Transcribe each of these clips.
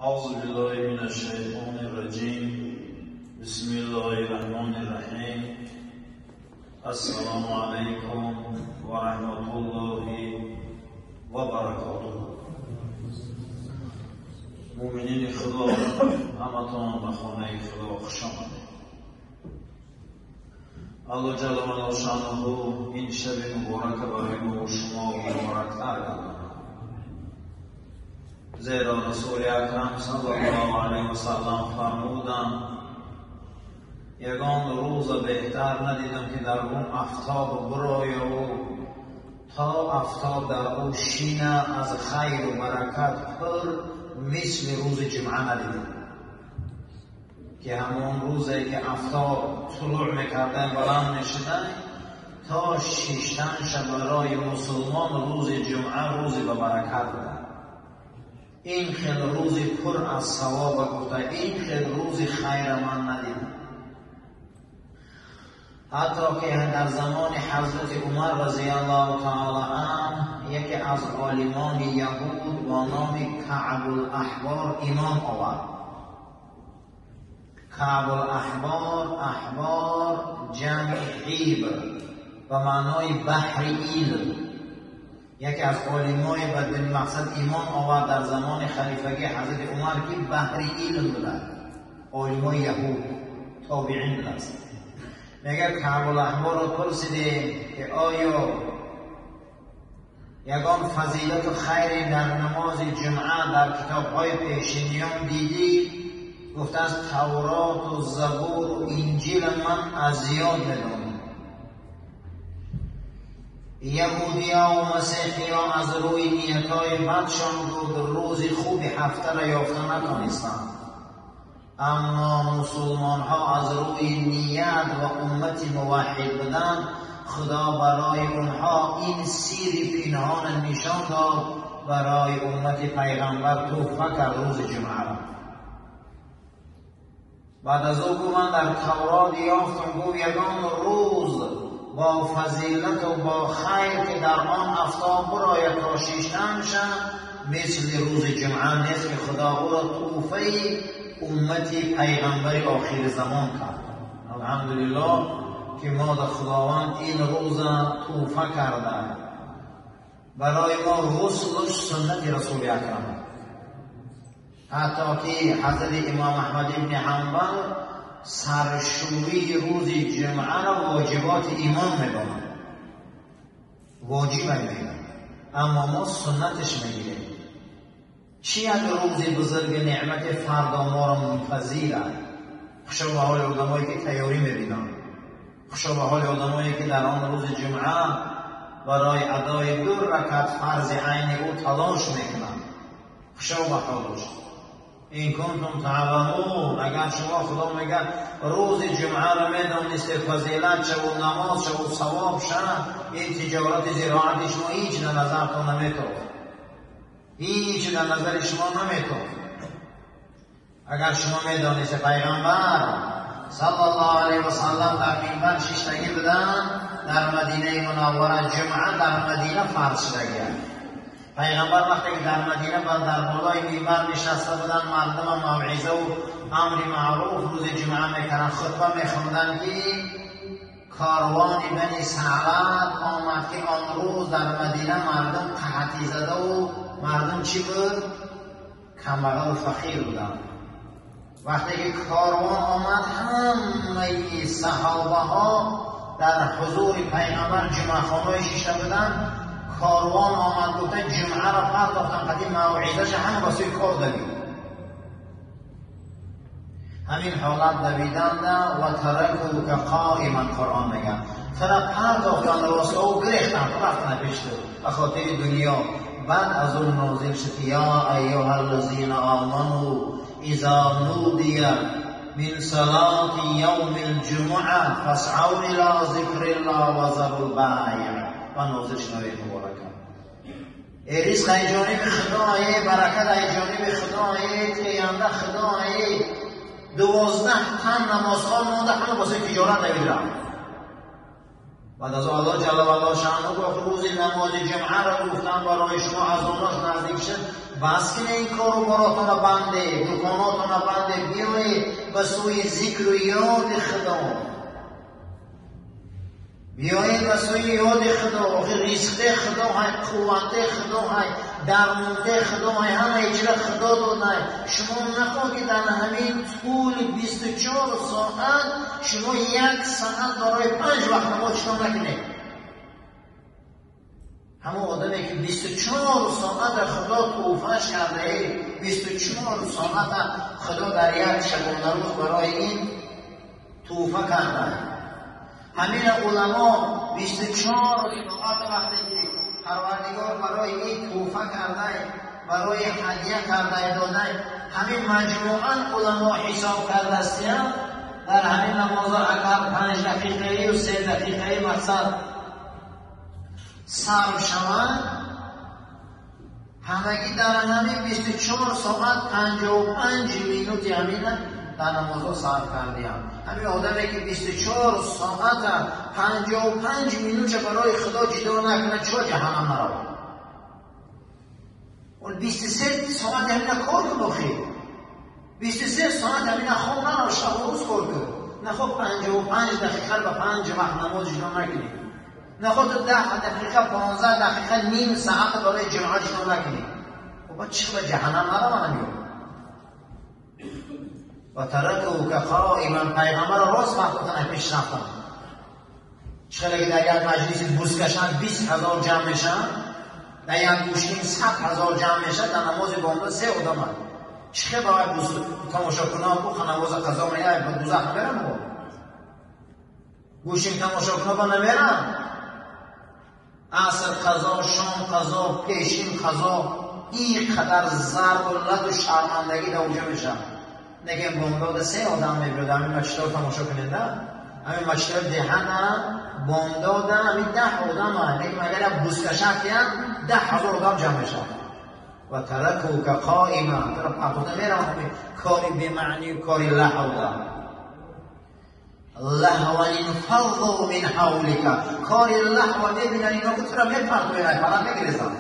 أعوذ بالله من الشيطان الرجيم. بسم الله الرحمن الرحيم. السلام عليكم ورحمة الله وبركاته. مؤمنین خدا، همتان به خانه خدا خوش آمدید. الله جل و علا شأنه این شب مبارک برای ما و شما مبارک‌تر گرداند. زیرا رسول اکرم صلی الله علیه و سلم فرمودند یگان روز بهتر ندیدم که در اون آفتاب برای او تا آفتاب در او شینه از خیر و برکت پر مثل روز جمعه ندیدم، که همون روزی که آفتاب طلوع میکردن بلند میشدن تا شیشتنش برای مسلمان روز جمعه روز به برکت بود. این خیلی روزی پر از ثواب بوده، این خیلی روزی خیر من ندیدم. حتی که در زمان حضرت عمر رضی الله تعالی عنه یکی از عالمان یهود با نام کعب الاحبار ایمان آورد. کعب الاحبار، احبار جمع حیب و معنای بحر ایل. یکی از علمای بدون مقصد ایمان آورد در زمان خلیفگی حضرت عمر که بحری علم بودند، علمای یهود تابعین بودند. میگه کعب الاحبار رو پرسیده که آیا یگان فضیلت و خیر در نماز جمعه در کتاب‌های پیشینیان دیدی؟ گفته از تورات و زبور و انجیل من از زیاد میدونم. یهودی ها و مسیحی ها از روی نیتهای بدشان بود روزی خوبی هفته را یافته نتانستند، اما مسلمان ها از روی نیت و امت موحد بودن خدا برای اونها این سیر پنهان نشان داد، برای امت پیغمبر توفه کرد روز جمعه را. بعد از او گویند در تورات یافتم گفت یگان روز با فضیلت و با خیر که در آن آفتاب برای کاشیشتن میشن مثل روز جمعه نیست که خدا او را توفه امتی پیغمبر آخر زمان کرد. الحمدلله که ما در خداوند این روز توفه کرده. برای ما غسلش سنت رسول اکرم، حتی که حضرت امام احمد ابن حنبل سرشوری روز جمعه را واجبات ایمان میدونن، واجب میگن، اما ما سنتش میگیریم. چی از روز بزرگ نعمت فردا ما را منتظره؟ خوشا به حال آدمایی که تیاری میبینن، خوشا به حال آدمایی که در آن روز جمعه برای ادای 2 رکعت فرض عین او تلاش میکنن. خوشا به حالش. این کنتم تعلمون، اگر شما خدا میگه روز جمعه را میدانست فضیلت شد و نماز شد و ثواب شد، این تجارت زراعت شما هیچ در نظرتون نمیتافت، هیچ در نظر شما نمیتافت. اگر شما میدانست پیغمبر صلی الله علیه و سلم در منبر شیشتگی بودن، در مدینه منوره جمعه در مدینه فرض شدگی. پیغمبر وقتی که در مدینه در بالای منبر نشسته بودن، مردم موعظه و امر معروف روز جمعه میکنن، خطبه میخوندن که کاروان بنی ثعلب آمد که آن روز در مدینه مردم قحطی زده و مردم چی بود؟ کمبغل و فقیر بودن. وقتی که کاروان آمد همه صحابه ها در حضور پیغمبر جمعه خانه شیشته بودن. کاروان آمد گفته جمعه را پرداختن، قدیم موعظه‌ش همه واسه کار دوید. همین حالت دویدند و ترکو که قائما قرآن میگن طرف پرداختن و واسه او گریختن رفتن پیشتر به خاطر دنیا. بعد از اون نازل شد یا ایها الذین آمنوا اذا نودی من صلاة یوم الجمعه فاسعوا الی ذکر الله و ذروا البیع و نازل شنوی مبارکه. رزق ای جانب خدای، برکت ای جانب خدای، تیانده خدای. 12 تن نمازخوان مونده همه واسه تجارت نمیرن. بعد از الله جل و علا شأنه گفت روز نماز جمعه را گفتن برای شما از آناش نزدیک شد بس کنه این کار و براتون بنده، دکاناتون بنده، بیایید به سوی ذکر و یاد خدا، بیایید به سوی یاد خدا. رزق خدا های، قوت خدا های، درمونده خدا های، همه اجرا خدا داده. شما نخواهید در همین طول 24 ساعت شما 1 ساعت برای 5 وقت نماز چطور نکنید. همه آدمی که 24 ساعت خدا توفهش کرده، 24 ساعت خدا در یک شبانه روز برای این توفه کرده. همین علما 24 ساعت وقتی که پروردگار برای این توفه کرده، برای هدیه کرده داده، همین مجموعاً علما حساب کرده است در همین نماز اگر 5 دقیقه و 3 دقیقه مقصد صرف شود، همگی در همین 24 ساعت 55 مینوت همین در نماز صرف کردیم. همین آدمی که 24 ساعت 55 مینوت برای خدا جدا نکنه چرا جهنم نرود؟ اون 23 ساعت همین کار کنه بخیر، 23 ساعت همین خواب نرو، شب و روز کار کنه، نخواد 55 دقیقه به 5 وقت نماز جدا نکنید، نخواد 10 دقیقه 15 دقیقه نیم ساعت برای جماعت جدا نکنید. خب چرا به جهنم نروم؟ و ترکه که قائما، پیغمبر راست فرمودن پیش رفتن. چرا که در یک مجلس بوس کشن 20,000 جمع میشن، در یک گوشین 100,000 جمع میشن، در نماز بامداد 3 آدم هست. چرا باید بوس تماشا کنن بخون نماز قضا میاد به دوزخ نمیرن؟ گوشین تماشا کنن نمیرن؟ عصر قضا، شام قضا، پیشین قضا، این قدر ضرب و لد و شرمندگی در اونجا میشن. نگه بامداد 3 آدم میبرد، همین مجلس رو تماشا کنید نه؟ همین مجلس دهن بامداد همین 10 آدم هست. نگه اگر بوس کشن کن 10,000 آدم جمع میشن. و ترکه که قائما، طرف پرتوده میرم همین کاری بمعنی و کاری لحو دارم. لحو انفضوا من حولک، کاری لحو ببینن اینا که تو را میپرد بینن پرد میگریزن،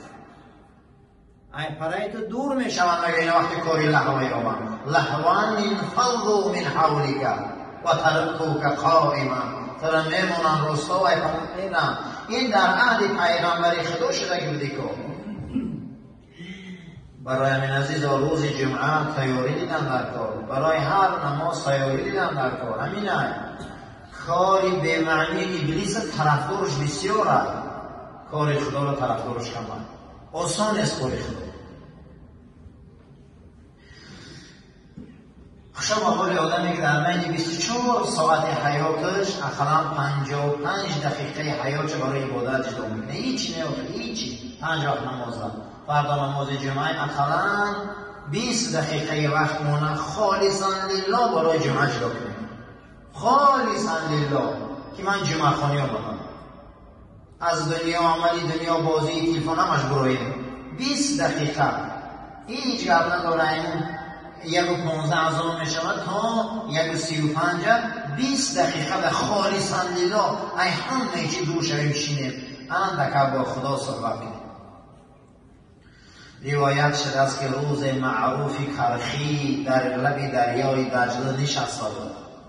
این پرای تو دور میشوند مگه این وقتی کاری لحوی آمد. لحوان انفضوا من حولک و ترکوک قائما، تو را میمونن رستا و ایپرد. این در عهد پیغمبری خدا شده که بودی که برای همین عزیز روز جمعه تیاری دیدن در کار، برای هر نماز تیاری دیدن در کار. همین کاری به معنی ابلیس طرفدارش بسیار است، کار خدا را طرفدارش کمه، آسان است کار خدا. شما حال آدمی که در بین 24 ساعت حیاتش اقلا 55 دقیقه حیاتش برای عبادت جدا میکنه، هیچی نه، هیچی. 5 وقت نماز دارد، فردا نماز جمعه اقلا 20 دقیقه وقت مونه خالصا لله برای جمعه جدا کنیم، خالصا لله که من جمعه خانی ها بکنم. از دنیا عملی، دنیا بازی، تلفن همش برویم 20 دقیقه هیچ گپ نداره. 1:15 می شود تا 1:35 20 دقیقه به خالصا لله ای همه چی دور شویم شینیم اندک با خدا صحبت کنیم. روایت شده است که روز معروف کرخی در لب دریای دجله نشسته بود.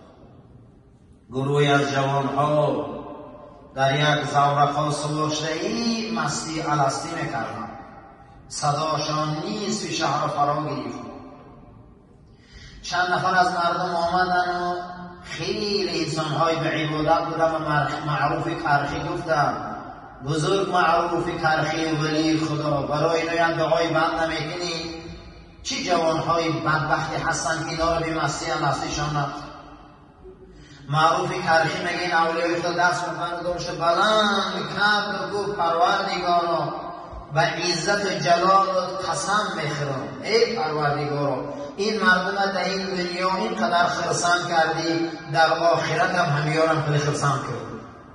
گروهی از جوانها در یک زورقا سوار شده این مستی الستی میکردن، صداشان نیست شهر فرا گرفت. چند نفر از مردم آمدن و خیلی انسانهای به عبادت بودن و معروف کرخی گفتن بزرگ معروف کرخی ولی خدا برای اینا دعای بند نمیکنی؟ چی جوانهای بدبختی هستن که اینا رو به مستی هم هستیشان؟ معروف کرخی میگه این اولیای خدا دست برداشت بلند کرد و گفت پروردگارا به عزت و جلال و قسم میخورم ای پروردگارا این مردم در این دنیا اینقدر خرسان کردی، در آخرت هم همیارم خیلی خرسان کرد.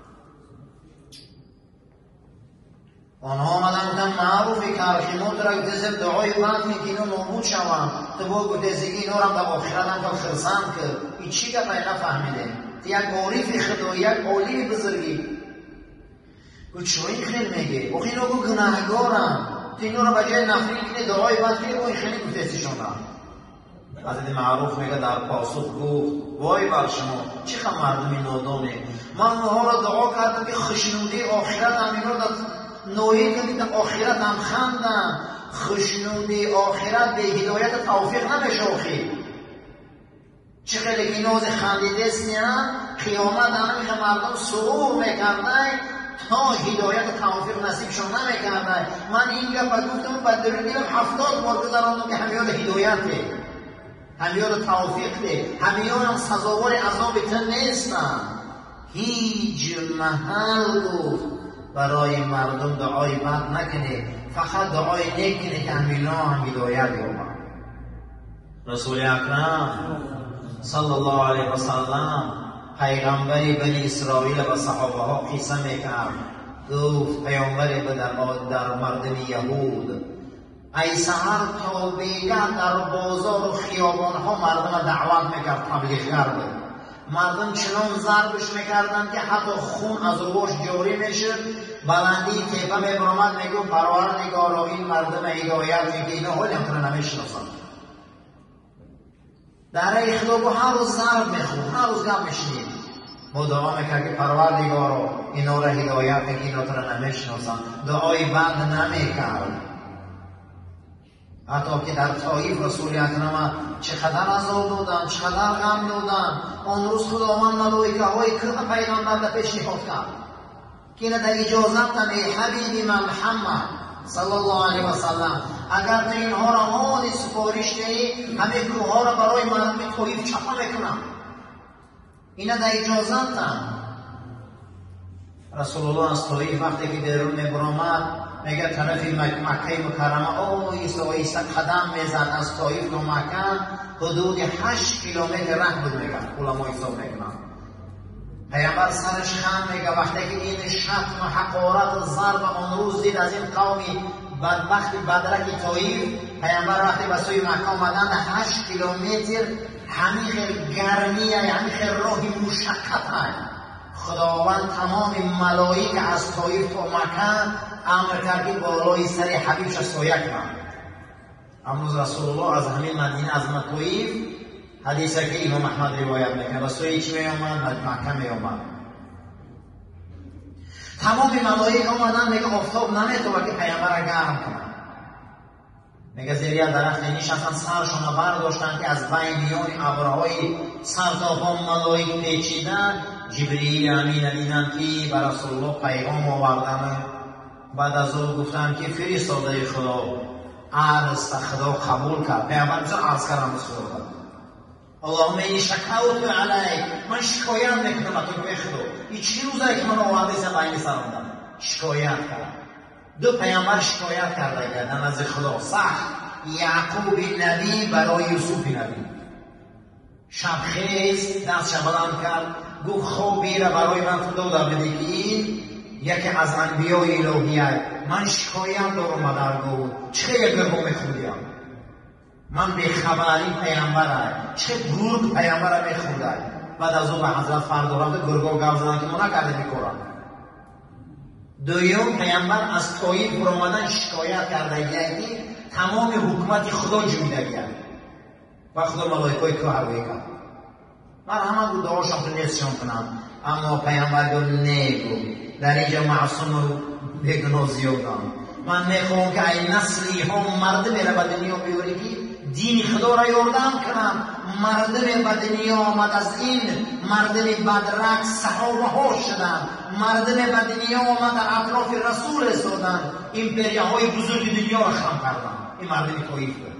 آنها آمدن بودن معروف کرخی مدرک دزم دعای بند می که اینو نابود شوند، تو با دزگی اینو هم در آخرت هم خرسان کرد. این چی که باید نفهمیده؟ یک عارف خدا، یک عالی بزرگی گفت چرا این خیل میگه؟ بخی اینو گناهگارم، اینو رو بجای نفری کنی دعای بد کنی و این خیلی گفتستشون را حضرت معروف میگه در پاسخ گفت وای بر شما چقدر مردمی نادانه، من اونها را دعا کردم که خشنودی آخرت هم اینا را نوعی کنید آخرت هم خندن، خشنودی آخرت به هدایت توفیق نمیشه آخی چه خیلی که نوز خندیده استیان قیامت همیشه مردم سرور میکردن تا هدایت توفیق نصیبشون نمیکردن. من این گفت گفتم بدرون دیدم 70 بار گذراندم که همیان هدایته، همیان توفیقه، همیان هم سزاوار عذاب تن نیستن. هیچ محل گفت برای مردم دعای بد نکنه، فقط دعای نیک کنه که همینا هم هدایت یابند. رسول اکرم صلی الله علیه و سلم پیغمبری بنی اسرائیل و صحابه ها قصه میکرد، گفت پیغمبری در مردم یهود ای سحر تا بیگه در بازار و خیابان ها مردم دعوت میکرد تبلیغ کرده، مردم چنان ضربش میکردن که حتی خون از روش جاری میشه، بلندی تیپه میبرامد میگو پروردگارا این مردم هدایت میگه اینا حالی هم کنه نمیشناسن. در اخلاق هر روز ضرب میخون، هر روز گم میشنید، ما دعا میکرد که پروردگارا اینا را هدایت میگه اینا را نمیشناسن، دعای بد نمیکرد. حتی که در طایف رسول اکرم چقدر عذاب دادن، چقدر غم دادن، آن روز خداوند ملائکه های کرد پیغمبر را پیشنهاد کرد که اینا در اجازت ای حبیبی من محمد صلی الله علیه و سلم اگر تو اینها را مال سفارش دهی همه کوها را برای مردم طایف چپا میکنم، اینا در اجازت رسول الله از طایف وقتی که درون میبرامد میگه طرف مکه مکرمه ایسا قدم میزد از طایف تا مکه حدود 8 کیلومتر راه بود میگه علمای حساب میکنن. پیامبر سرش خم میگه وقتی که این شتم و حقارت و ضرب آن روز دید از این قومی بدبخت بدرک طایف، پیامبر وقتی به سوی مکه آمدن 8 کیلومتر همیشه گرمیه، همیشه راهی مشقت هست. خداوند تمام ملائک از طایف تا مکه امر کرد که بالای سر حبیبش سایه کنند. امروز رسول الله از همین مدینه از طایف حدیثه که امام احمد روایت میکنه و سوی چی میامد؟ مکه میامد. تمام ملائک آمدن میگه آفتاب نمیتونه که پیامبر گرم کنن، میگه زیر درخت نشستن سرشون برداشتن که از بین میان ابرهای سرتاپا ملائک پیچیدن. جبریل امین دیدن که بر رسول الله پیغام آوردن، بعد از او گفتن که فرستاده خدا عرض خدا قبول کرد. پیامبر چه عرض کردن از خدا؟ اللهم ای شکوت علیک، من شکایت میکنم از تو خدا، این چی روزه که من آورده بین سرم شکایت کرد. دو پیامبر شکایت کرده کردن از خدا سخت. یعقوب نبی برای یوسف نبی شبخیز دستش بلند کرد گفت خوابی را برای من خدا داده که این یکی از انبیای الهیه، من شکایت دارم مادر گفت چه یک گرگو میخوندیم، من بیخبری پیامبر چه گرگ پیامبر میخونده. بعد از او به حضرت فرد رفته گرگو گم زدن که ما نکرده میکنم. دویم پیامبر از طایف برآمدن شکایت کرده یعنی تمام حکومت خدا جویده گرد و خدا ملائکه که هروی کرد. من همه رو دعاشم تو نیستشان کنم، اما پیامبر گفت نگو در اینجا معصوم رو بگناه زیادم. من میخوام که این نسلی ها مردم را به دنیا بیاری که دین خدا را یاردم کنم. مردم به دنیا آمد از این مردم بدرک صحابه ها شدن، مردم به دنیا آمد در اطراف رسول استادن، امپریا های بزرگ دنیا را خم کردن. این مردم طایف بود.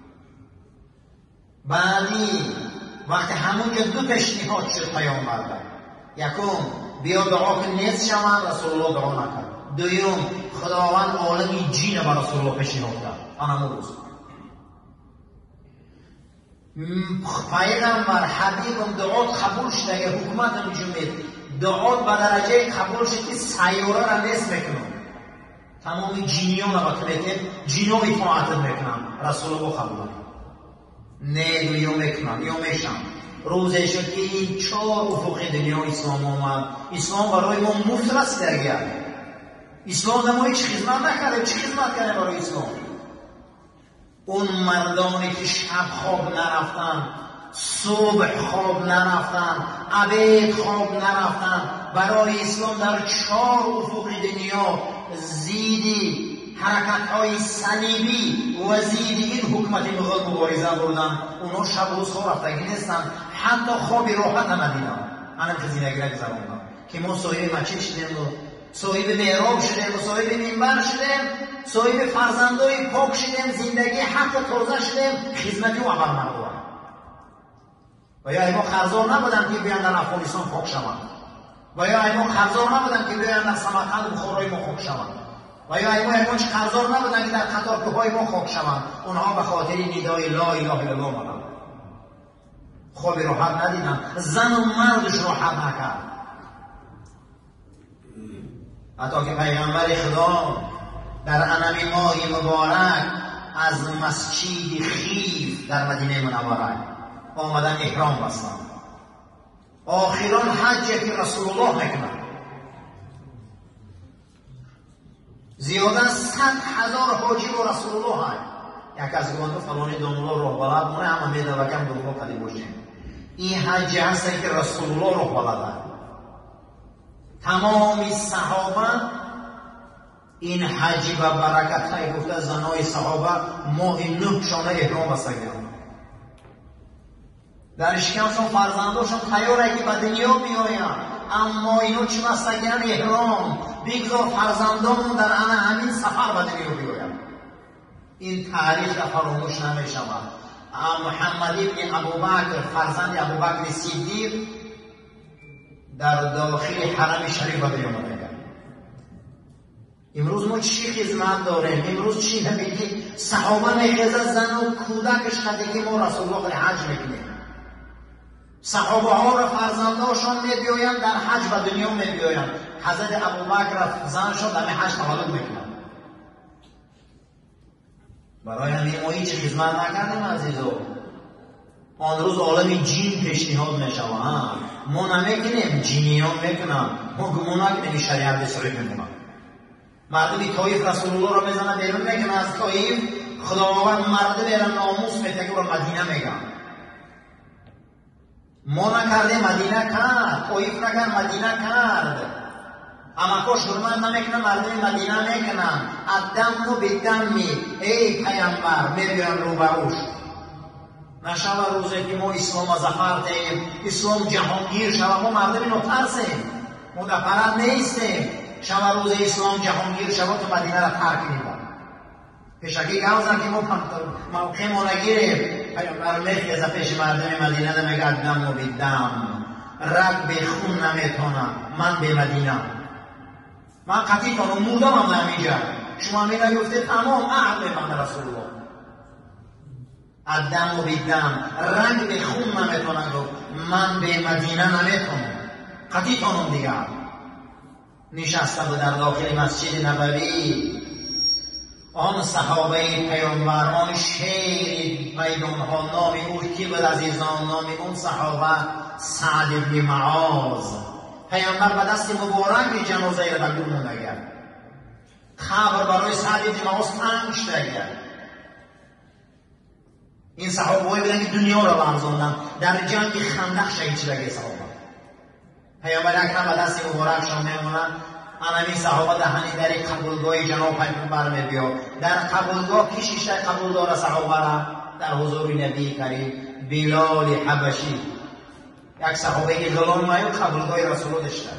بعدی وقتی همون که دو پیشنهاد شد پیامبر، یکم بیا دعا کن نیست شوند، رسول الله دعا نکرد. دویم خداوند عالمی جین به رسول الله پیشنهاد کرد. آن روز پیغمبر حبیبم دعات قبول شد، اگر حکومتم جمعید دعات به درجه قبول شد که سیاره را نیست میکنم، تمام جینیان را بکنید جینیان اطاعت میکنم. رسول الله قبول نه یا میکنم یا میشم. روزه شد که این 4 افق دنیا اسلام آمد. اسلام برای ما مفت رسیده گرد. اسلام در ما هیچ خدمت نکرده. چی خدمت کرده برای اسلام؟ اون مردانی که شب خواب نرفتن، صبح خواب نرفتن، عبید خواب نرفتن، برای اسلام در 4 افق دنیا زیدی حرکت‌های صلیبی و زیدی این حکومت مغول مبارزه بردن. اونا شب و روز خواب رفتگی نیستن، حتی خواب راحت هم ندیدن. منم که زندگی را گذروندم که ما صاحب مسجد شدیم و صاحب محراب شدیم و صاحب منبر شدیم، صاحب فرزندای پاک شدیم، زندگی حق تازه شدیم، خدمتی و عمل مردم. و یا ما خرزار نبودن که بیان در افغانستان پاک شوند، و یا ما خرزار نبودن که بیان در سمرقند بخارای ما خاک شوند، و یا ما خرزار نبودن که در قطار کوههای ما خاک شوند. اونها به خاطر ندای لا اله الا الله مردن. خواب راحت ندیدن، زن و مردش راحت نکرد. حتی که پیغمبر خدا در انم ماه مبارک از مسجد خیف در مدینه منوره آمدن احرام بستن. آخران حجی که رسول الله میکنن، زیاده 100,000 حاجی با رسول الله هست. یک از گوانده فلانی دامولا راه بلد مونه، همه میده و کم دامولا کلی باشیم. این حجی هست که رسول الله راه بلد. تمام صحابه این حج و برکت های گفته زنای صحابه ماه 9 شانه احرام بستگیان. در شکمشون فرزنداشون تیاره که به دنیا بیاین، اما اینو چی بستگیان احرام بگذار فرزندامون در همین سفر به دنیا بیاین. این تاریخ فراموش نمیشود. محمد ابن ابوبکر فرزند ابوبکر صدیق در داخل حرم شریف به دنیا آمده. امروز ما چی خدمت داریم؟ امروز چی نمیگی؟ صحابه میخزد زن و کودکش خدیگی ما رسول الله حج میکنیم. صحابه ها را فرزنداشان میبیاین در حج به دنیا میبیاین. حضرت ابوبکر زنشان در حج تولد میکنن. برای همین ما هیچ خدمت نکردیم عزیزو. آن روز عالم جین پیشنهاد میشوند، ما نمیکنیم، جینیان میکنن. ما گمون نکنیم شریعت بسری میکنن. مردمی طایف رسول الله را میزنن بیرون میگن از طایف خداوند مرد بیرن ناموس میتگه و مدینه میگن. ما نکرده مدینه کرد، طایف نکرد مدینه کرد. اما کاش حرمت نمیکنن، مردم مدینه میکنن. الدم و بدمی ای پیامبر میبیرن رو بروش. نشوه روزی که ما اسلام ظفر دهیم، اسلام جهانگیر شوه، ما مردم اینو ترسیم، ما در پرد نیستیم. شما روز اسلام جهانگیر شما تو مدینه را ترک میدن. پیشکی گوزن که ما موقع ما نگیریم. پیامبر میخیزه پیش مردم مدینه ده میگه دم و بیدم، رگ به خون نمیتونم، من به مدینه، من قطعی کنم موردم هم نمیجا. شما میگه گفته تمام عهد من رسول الله. الدم و بیدم، رگ به خون نمیتونم، من به مدینه نمیتونم، قطعی کنم دیگه. نشسته بود در داخل مسجد نبوی آن صحابه پیامبر، آن شیر میدان ها، نام او کی بود عزیزان؟ نام اون صحابه سعد بن معاذ. پیامبر به دست مبارک جنازه را بگیر مونده. خبر برای سعد بن معاذ تنگ شده. این صحابه بودن که دنیا را لرزاندن، در جنگ خندق شهید شده صحابه. پیامبر اکرم به دست مبارکشان میمونن. همین صحابه دهنی در قبولگاه جناب پیغمبر میبیا. در قبولگاه کی شیشه قبولدار صحابه را؟ در حضور نبی کریم بلال حبشی، یک صحابه که غلام مایو قبولگاه رسول الله داشته.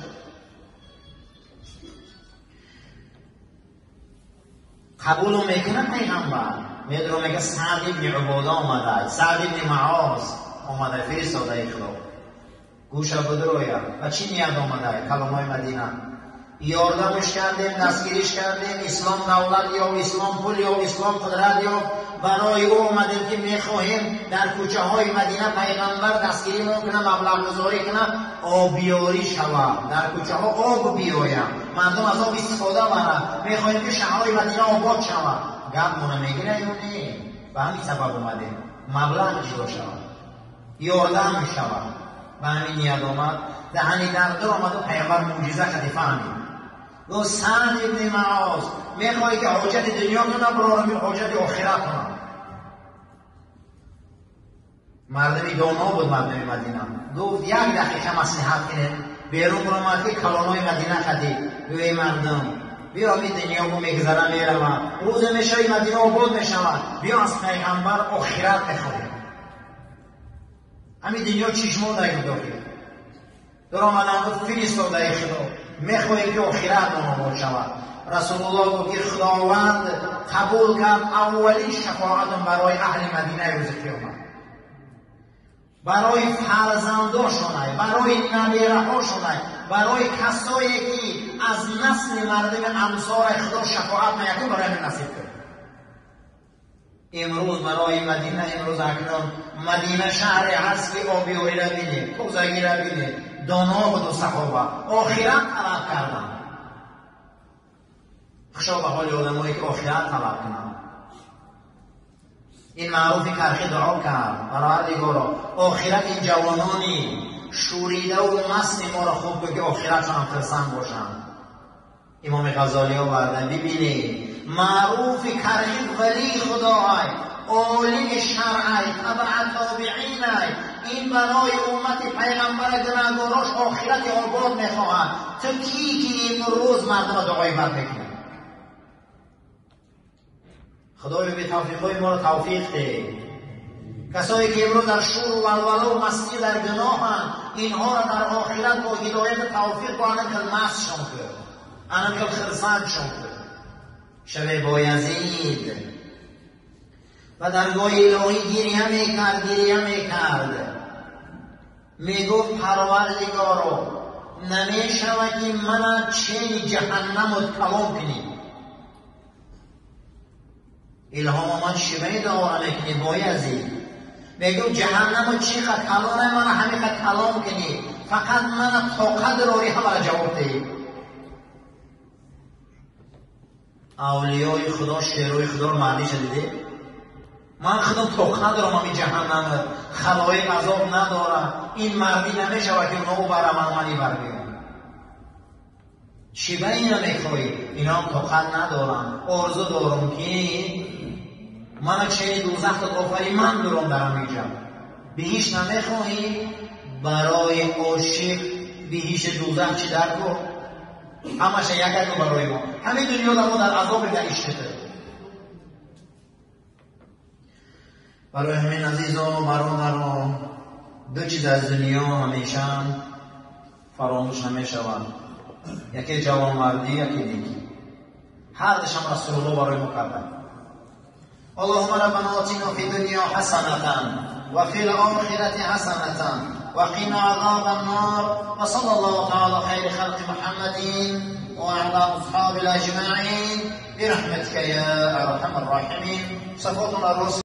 قبول میکنه پیغمبر، میدرو میگه سعد بن عباده آمده، سعد بن معاذ آمده، فرستاده خدا. گوشه بدرویا و چی نیاد آمده؟ کلمای مدینه. یاردمش کردیم، دستگیریش کردیم، اسلام دولت یا اسلام پول یا اسلام قدرت یا برای او آمدیم که میخواهیم در کوچه های مدینه پیغمبر دستگیری کنه، مبلغ گذاری کنه، آبیاری شود، در کوچه ها آب بیایم، مردم از آب استفاده برند، میخواهیم که شهرهای مدینه آباد شود. گپ مونه میگیره یا نه؟ به همین سبب اومدیم مبلغ جدا شود، یاردم شود. به همین نیاد آمد. دهنی در دل آمد و پیامبر معجزه کردی فهمید. گفت سعد ابن معاذ میخوای که حجت دنیا کنم برارم حجت آخرت کنم. مردمی دانا بود مردم مدینه. گفت یک دقیقه مصلحت کنه بیرون برامد که کلانای مدینه خدی گوی مردم بیا می دنیا رو میگذره میرم روز میشه مدینه آباد میشود بیا از پیغمبر آخرت میخواهیم. همین دنیا چشمو دهیم داخل در آمدن گفت فرستاده خدا میخواهیم که آخرت آباد شود. رسول الله گفت که خداوند قبول کرد اولین شفاعت برای اهل مدینه روز قیامت، برای فرزنداشونه، برای نبیرهاشونه، برای کسایی که از نسل مردم انصار خدا شفاعت میکنه برای من نصیب کرد. امروز برای مدینه، امروز اکنون مدینه شهر هست که آبیاری را بینه، کوزگی را بینه، دانا بود و صحابه آخرت طلب کردن. خشا به حال آدمایی که آخرت طلب کنن. این معروفی کرخی دعا کرد برادرگارا آخرت این جوانانی شوریده و مست ما را خوب که آخرت هم ترسان باشن. امام غزالی آوردن ببینید معروفی کرخی ولی خدای عالم شرعی تبع تابعین این برای امت پیغمبر گناهگاراش آخرت آباد میخواهد. تو کی که امروز مردم دعای بد میکنه؟ خدای به توفیقای ما را توفیق ده. کسایی که امروز در شور و ولوله و مستی در گناهند اینها را در آخرت با هدایت توفیق با انکل مست شون کرد، انکل خرسان شون کرد. شب بایزید و درگاه الهی گریه میکرد میگفت پروردگارا نمیشود که من چین جهنم رو کلام کنی. الهام من شبه دارم کنی بایزید میگم جهنم رو چی خد کلانه من همه خد کلام کنی فقط من طاقت داری همه جواب دهی. اولیای خدا شیروی خدا رو معنی شدیده من خودم طاقت دارم همین جهنم خلایق عذاب ندارم این مردی نمیشود که اونو برم منی برگیم. چی به اینا میخوایی؟ اینا هم طاقت ندارم آرزو دارم که من چه دوزخ تا آفری من دارم درم اینجا. بهیش نمیخواهی برای عاشق بهیش دوزخ چی در کن؟ همش یک برای ما همین دنیا در ما در عذاب نگیشته. برای همین عزیزان برادران دو چیز از دنیا همیشه فراموش نمیشوند، یکی جوانمردی یکی نیکی. هر دشم رسول الله برای ما کردن. اللهم ربنا آتنا في الدنيا حسنة وفي الآخرة حسنة وقنا عذاب النار وصلى الله تعالى خير خلق محمد وعلى أصحابه الأجمعين برحمتك يا أرحم الراحمين. صفوتنا الرسل